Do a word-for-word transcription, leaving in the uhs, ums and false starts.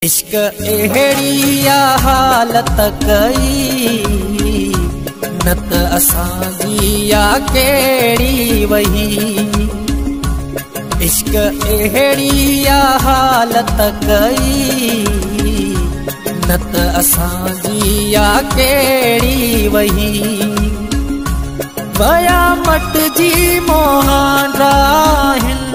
इश्क अहिड़िया हालत कई नत असांजी या केड़ी वही। इश्क अहिड़िया हालत कई नत असांजी या केड़ी वही। वया मट जी मोहां राहिन